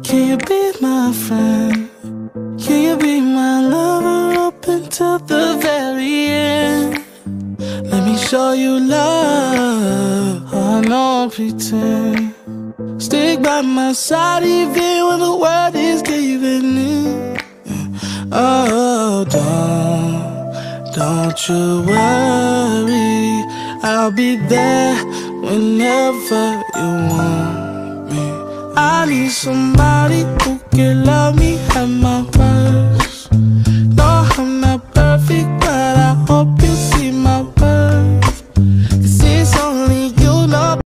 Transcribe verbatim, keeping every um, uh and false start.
Can you be my friend? Can you be my lover up until the very end? Let me show you love. Oh, no pretend. Stick by my side even when the world is giving in. Oh, don't, don't you worry. I'll be there whenever you want me. I need somebody who can love me